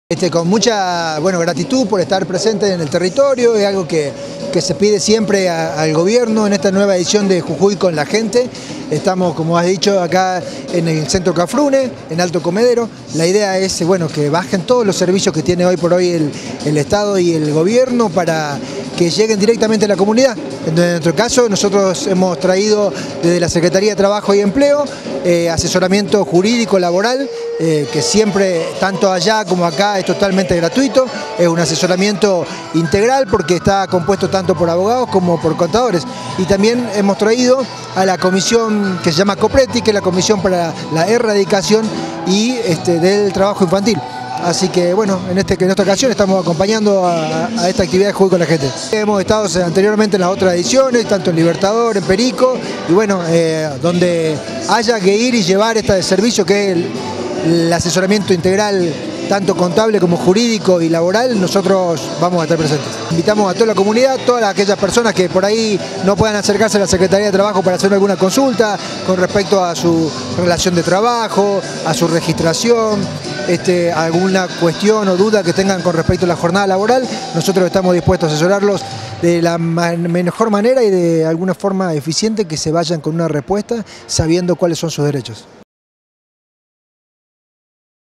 Con mucha gratitud por estar presente en el territorio, es algo que se pide siempre al gobierno en esta nueva edición de Jujuy con la gente. Estamos, como has dicho, acá en el centro Cafrune, en Alto Comedero. La idea es que bajen todos los servicios que tiene hoy por hoy el Estado y el gobierno para que lleguen directamente a la comunidad. En nuestro caso, nosotros hemos traído desde la Secretaría de Trabajo y Empleo asesoramiento jurídico laboral, que siempre, tanto allá como acá, es totalmente gratuito. Es un asesoramiento integral porque está compuesto tanto por abogados como por contadores. Y también hemos traído a la comisión que se llama COPRETI, que es la Comisión para la Erradicación del Trabajo Infantil. Así que en esta ocasión estamos acompañando a esta actividad de Jujuy con la gente. Hemos estado anteriormente en las otras ediciones, tanto en Libertador, en Perico, y donde haya que ir y llevar este servicio que es el asesoramiento integral, tanto contable como jurídico y laboral, nosotros vamos a estar presentes. Invitamos a toda la comunidad, todas aquellas personas que por ahí no puedan acercarse a la Secretaría de Trabajo para hacer alguna consulta con respecto a su relación de trabajo, a su registración, alguna cuestión o duda que tengan con respecto a la jornada laboral. Nosotros estamos dispuestos a asesorarlos de la mejor manera y de alguna forma eficiente, que se vayan con una respuesta sabiendo cuáles son sus derechos.